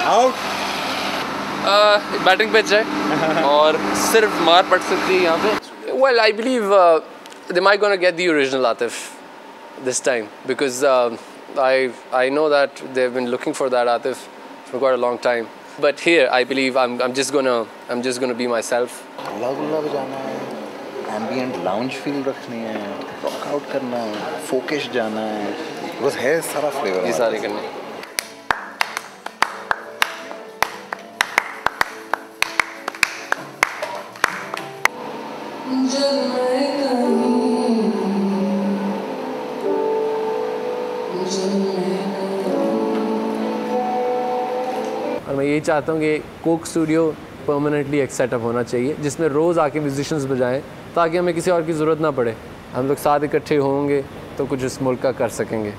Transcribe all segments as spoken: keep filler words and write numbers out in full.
Out. Batting pitch है और सिर्फ मार पड़ सकती है यहाँ पे। Well I believe they might gonna get the original Atif this time because uh, I I know that they've been looking for that Atif for quite a long time. But here I believe I'm I'm just gonna I'm just gonna be myself. लग लग जाना है, ambient lounge feel रखनी है, rock out करना है, focus जाना है, बस है सारा फ्लेवर ये सारे करने। और मैं यही चाहता हूँ कि कोक स्टूडियो परमानेंटली एक सेटअप होना चाहिए जिसमें रोज़ आके म्यूजिशियंस बजाएं ताकि हमें किसी और की ज़रूरत ना पड़े। हम लोग साथ इकट्ठे होंगे तो कुछ इस मुल्क का कर सकेंगे।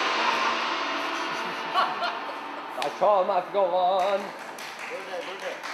I call my go on.